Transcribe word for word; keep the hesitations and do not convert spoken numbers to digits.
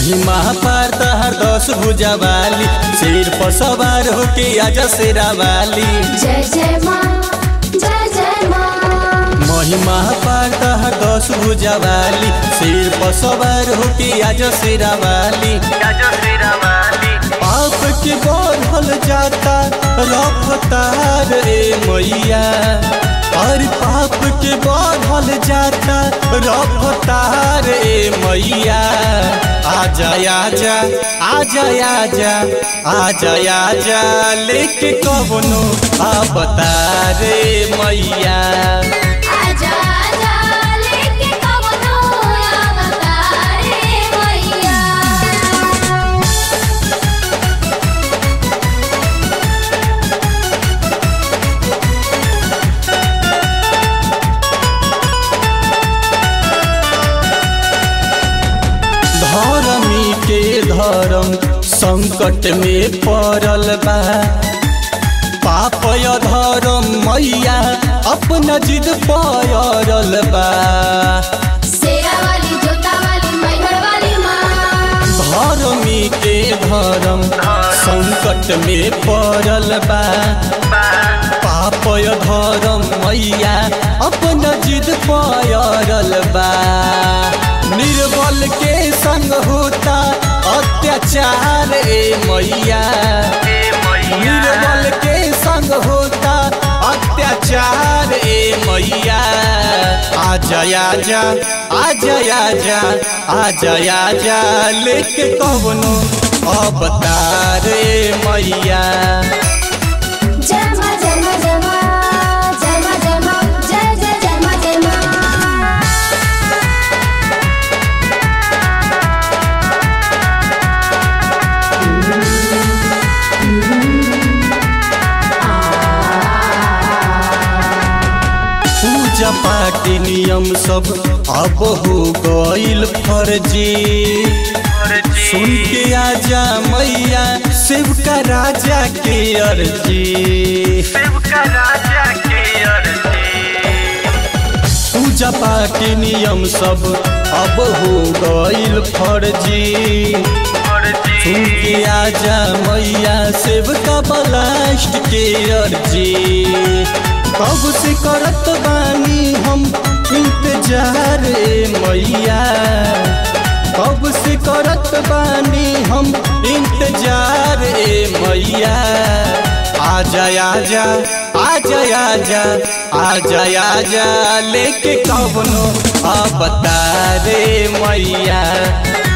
महिमा पार तहर दस भुजा वाली, शेर पर सवार होके आजा शेरा वाली। जय जय माँ, जय जय माँ। महिमा पार तहर दस भुजा वाली, शेर पर सवार होके आजा शेरा वाली। पाप के बढ़ल जाता रफ्तार ए मैया, और पाप के बढ़ल जाता रफ्तार ए मैया। आजा आजा आजा आजा आजा आजा लेके कवनो अवतार ए मैया। आजा आजा लेके कवनो अवतार ए मैया। धर्मी के धर्म संकट में पड़ल बा, पाप धर्म मैया अपना जिद पड़ल बा। शेरा वाली, जोता वाली, मैहर वाली माँ। धर्मी के धर्म संकट में पड़ल बा, पाप धर्म मैया अपना जिद पड़ल बा। निर्बल के संग होता अत्याचार ए मैया, निर्बल के संग होता अत्याचार ए मैया। आजा आजा आजा आजा आजा आजा लेके कवनो अवतार ए मैया। जय माँ, जय माँ, जय माँ, जय माँ, जय माँ, जय जय जय माँ, जय माँ। पूजा पाठ नियम सब अब हो गइल फर्जी, सुन के आजा मैया शिवका राजा के अर्जी। पूजा पाठ नियम सब अब हो गइल फर्जी, सुन के आजा मैया शिवका ब्लास्ट के अर्जी। कब से करत बानी हम इंतजार ए मैया, कब से करत बानी हम इंतजार ए मैया। आजा आजा आजा आजा आजा आजा लेके कवनो अवतार ए मैया।